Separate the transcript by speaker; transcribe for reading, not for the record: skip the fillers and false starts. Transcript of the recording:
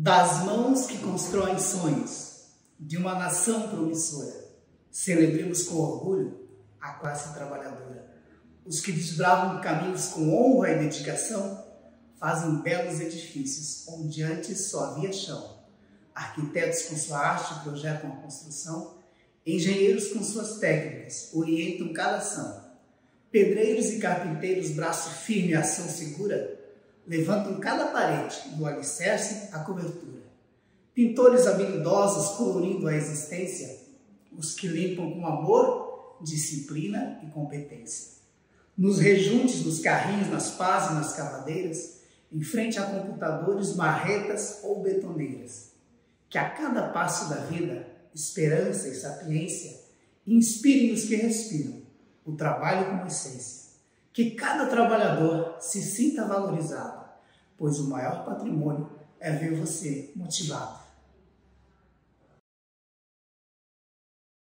Speaker 1: Das mãos que constroem sonhos de uma nação promissora, celebremos com orgulho a classe trabalhadora. Os que desbravam caminhos com honra e dedicação fazem belos edifícios onde antes só havia chão. Arquitetos com sua arte projetam a construção, engenheiros com suas técnicas orientam cada ação. Pedreiros e carpinteiros, braço firme e ação segura, levantam cada parede do alicerce à cobertura. Pintores habilidosos colorindo a existência, os que limpam com amor, disciplina e competência. Nos rejuntes dos carrinhos, nas pás e nas cavadeiras, em frente a computadores, marretas ou betoneiras. Que a cada passo da vida, esperança e sapiência inspirem os que respiram o trabalho como essência. Que cada trabalhador se sinta valorizado, pois o maior patrimônio é ver você motivado.